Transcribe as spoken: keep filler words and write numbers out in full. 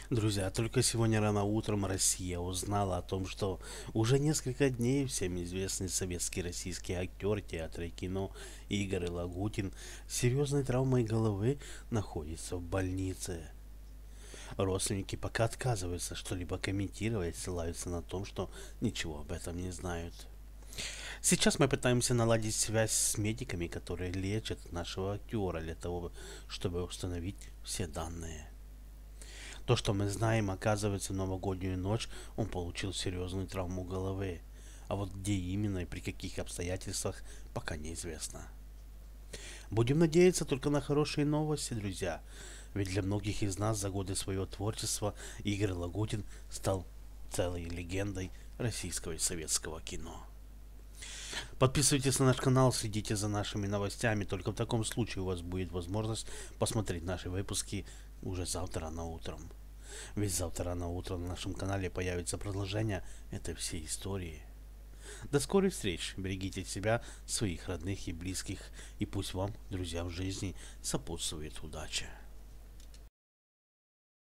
Друзья, только сегодня рано утром Россия узнала о том, что уже несколько дней всем известный советский российский актер театра и кино Игорь Лагутин с серьезной травмой головы находится в больнице. Родственники пока отказываются что-либо комментировать, ссылаются на том, что ничего об этом не знают. Сейчас мы пытаемся наладить связь с медиками, которые лечат нашего актера для того, чтобы установить все данные. То, что мы знаем, оказывается, в новогоднюю ночь он получил серьезную травму головы. А вот где именно и при каких обстоятельствах, пока неизвестно. Будем надеяться только на хорошие новости, друзья. Ведь для многих из нас за годы своего творчества Игорь Лагутин стал целой легендой российского и советского кино. Подписывайтесь на наш канал, следите за нашими новостями. Только в таком случае у вас будет возможность посмотреть наши выпуски уже завтра рано утром. Ведь завтра рано утром на нашем канале появится продолжение этой всей истории. До скорых встреч, берегите себя, своих родных и близких, и пусть вам, друзья, в жизни сопутствует удача.